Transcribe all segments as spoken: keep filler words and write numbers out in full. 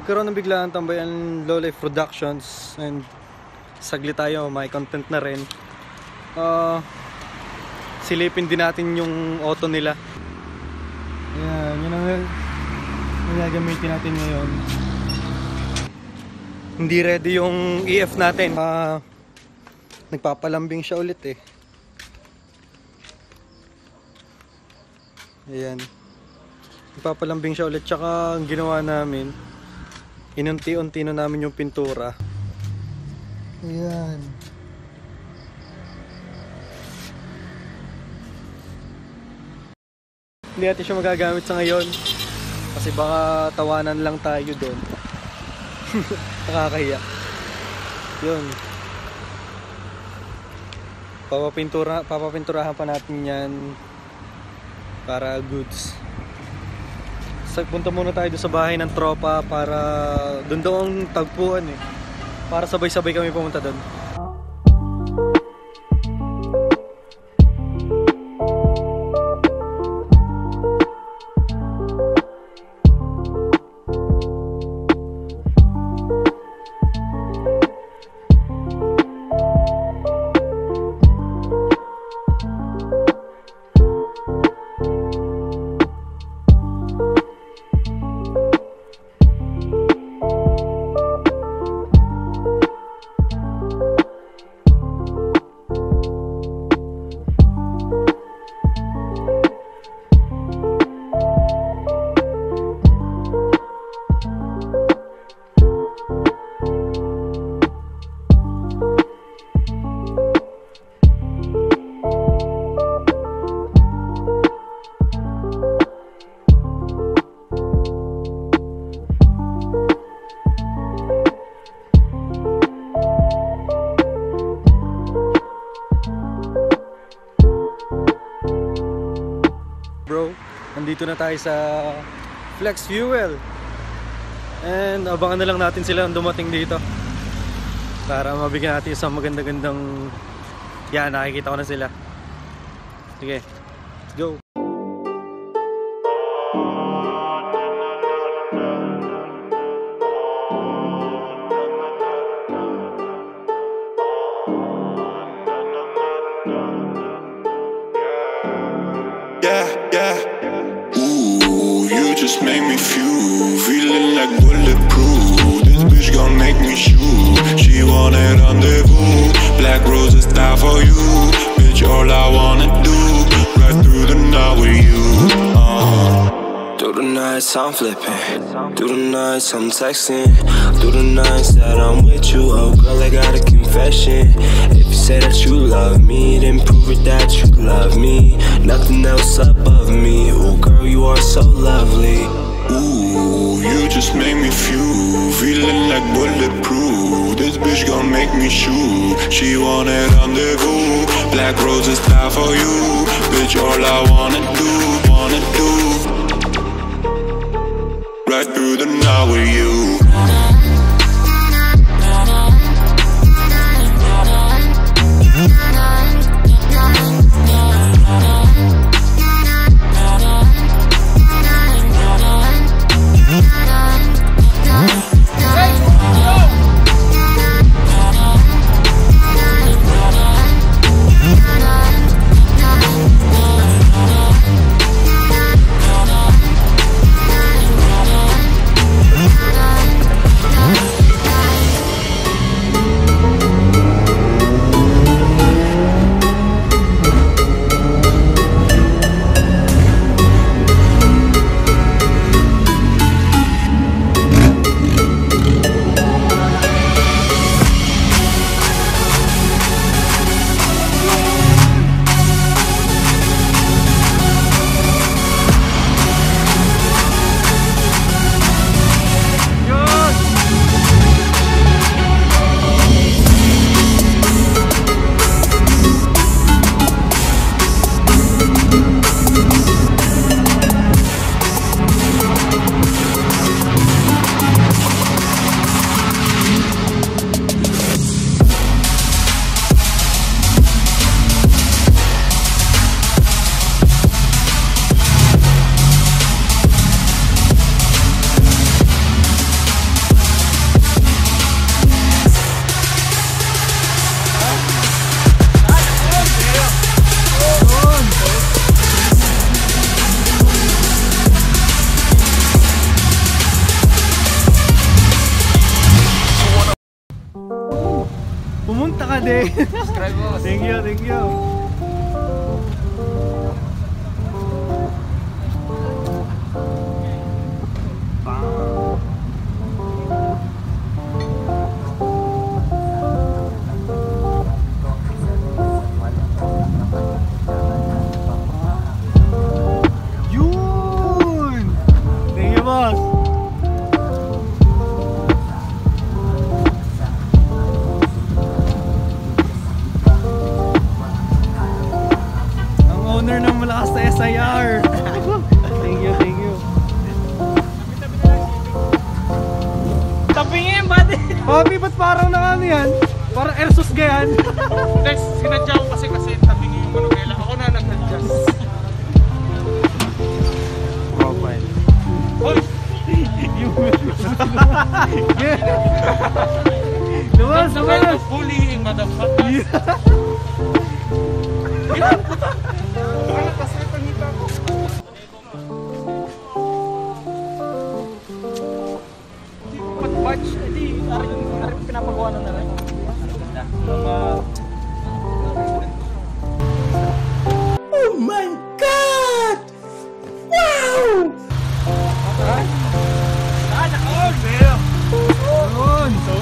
nagkaroon ng biglaan tambay ang LOWLIFE Productions and saglit tayo, may content na rin. Uh, silipin din natin yung auto nila. Ayan, yun ang gagamitin natin ngayon. Hindi ready yung E F natin. Uh, nagpapalambing siya ulit eh. Ayan. Nagpapalambing siya ulit. Tsaka ang ginawa namin, inunti-unti na namin yung pintura. Ayan. Hindi natin siya magagamit sa ngayon kasi baka tawanan lang tayo doon. Nakakahiya. Yun. Papapintura, papapinturahan pa natin yan para goods. So, punta muna tayo doon sa bahay ng tropa para doon daw ang tagpuan eh. Para sabay-sabay kami pumunta doon. Nandito na tayo sa Flex Fuel and abangan na lang natin sila ang dumating dito para mabigyan natin isang maganda-gandang yan, nakikita ko na sila. Sige, let's go. Yeah, yeah. Just make me feel, feeling like bulletproof. This bitch gon' make me shoot. She wanted rendezvous. Black roses die for you. Bitch, all I wanna do, right through the night with you. uh. Through the nights I'm flipping, through the nights I'm texting, through the nights that I'm with you. Oh girl, I got a confession. If you say that you love me, then prove it that you love me. Nothing else above me. Oh girl, you are so lovely. Ooh, you just make me feel, feeling like bulletproof. This bitch gon' make me shoot. She wanted rendezvous. Black roses die for you. Bitch, all I wanna do, wanna do, right through the night with you. Pumunta ka din. Subscribe boss. Thank you, thank you. Yun! Thank you, boss. Owner ng malakas na S I R. Thank you, thank you. Tapingin, buddy! Bobby, ba't parang na ano yan? Parang Ersus gayan. Next, sinadya ko kasi kasi tapingin yung manugela. Ako na nag-adjust. Profile. Hoy! Luwas, That's the kind luwas. of bullying, motherfucker. Yan, puta! Wala kasi panita ko. Patch, edi, aring pinapagawa na na rin. Mga... Oh my God! Wow! Saan ako? Sa'yo! Yun! So,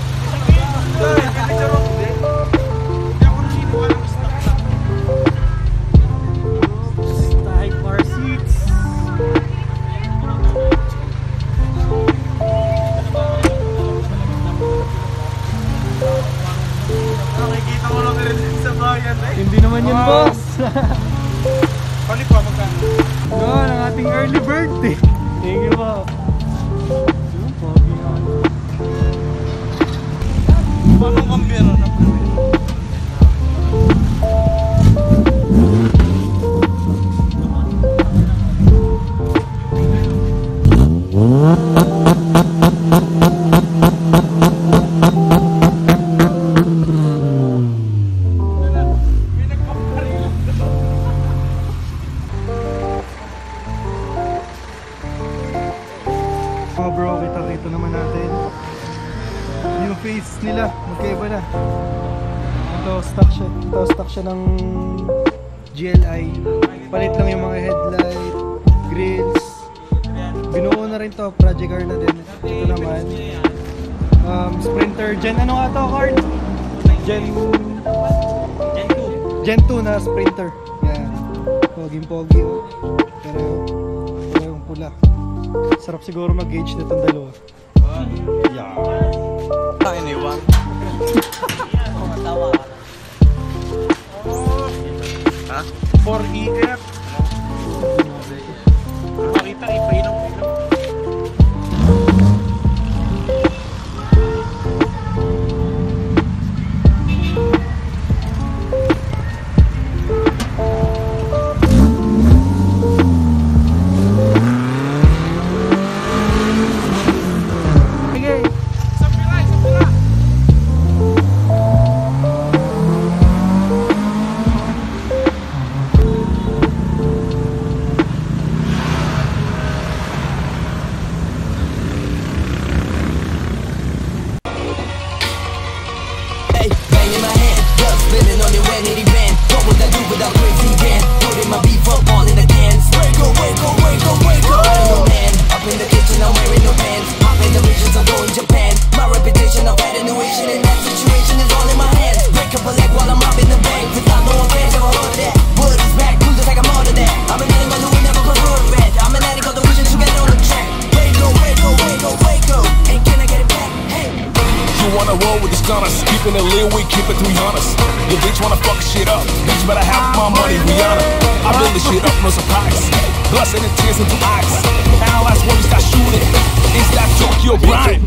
type car seats. Nakikita ko lang rin sa bayan eh. Hindi naman yun, boss. Balik pa magkano? Yun, ang ating early birthday. Thank you po. Yun, pogi nga. Paano kambira na? Mga bro, kita-kita naman natin yung face nila, magkaiba na. Ito, stock siya, ito, stock siya ng G L I. Palit lang yung mga headlight, grills. Binuo na rin to, project car na din. Ito naman um, Sprinter, Gen ano nga to, card? Gen Gen two. Gen two na Sprinter. Yan, poging-pogi oh. Pero, pero yung pula. Sarap siguro mag-gauge na itong dalawa. Yeah. Ang iniwan. Ha? four E F. Makita, ipahinom ko. Keeping it lil, we keep it three hundred. Your bitch wanna fuck shit up, bitch better have my money, Rihanna. I build this shit up, no surprise. Blood and tears into eyes. Analyze when we start shooting. Is that Tokyo grind?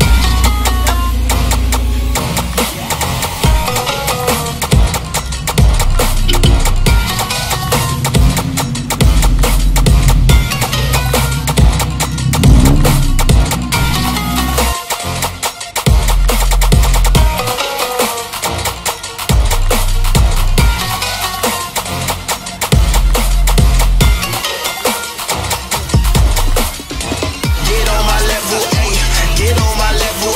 Get on my level,